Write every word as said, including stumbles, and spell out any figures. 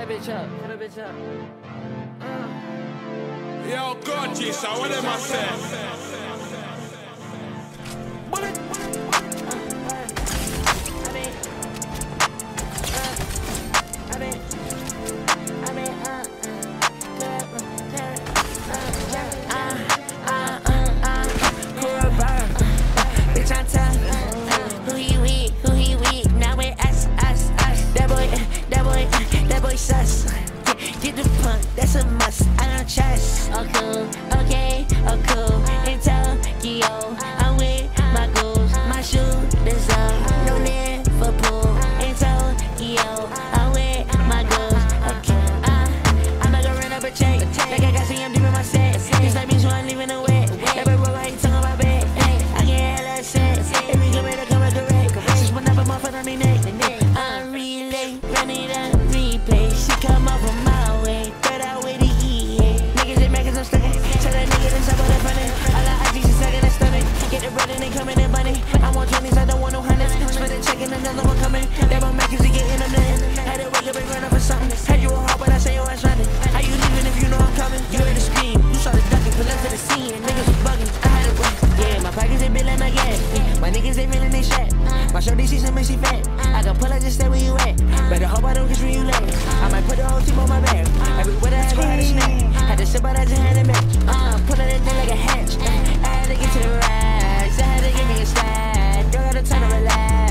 that bitch up. Fill that bitch up. Uh. Yo, gorgeous, I want them myself. Get the punk, that's a must. I don't trust. Oh cool, okay, oh cool. In Tokyo, I'm with my goals. My shooters up, no need for pool. In Tokyo, I'm with my goals. Okay, uh, I'm not gonna run up a check. Like I got some, I'm deep in my set. This like me, so I'm leaving the wet. Never roll, I ain't tongue on my bed. I get hella sense. If we come in, I come out correct. Just one up a motherfucker on me neck. I'm relay, run it up, replay. She come up on my coming in money. I want twenties, I don't want no hundreds. Spend a check and another one coming. That one make is he getting them then. Had to wake up and run up for something. Had you a heart, but I say your ass running. How you leaving if you know I'm coming? You heard the scream, you saw the ducking, pull up to the scene, and niggas was bugging. I had to run. Yeah, my pockets they been like my gas. My niggas they feeling they shit. My shorty see some she fat. I can pull up, just stay where you at. Better hope I don't get where you late. I might put the whole team on my back. Everywhere that I go, I had a snack. Had to sip, but I just had it back. Uh, pull that thing like a hatch. I had to get to the ride. I had to give me a slide, girl, gotta turn to relax.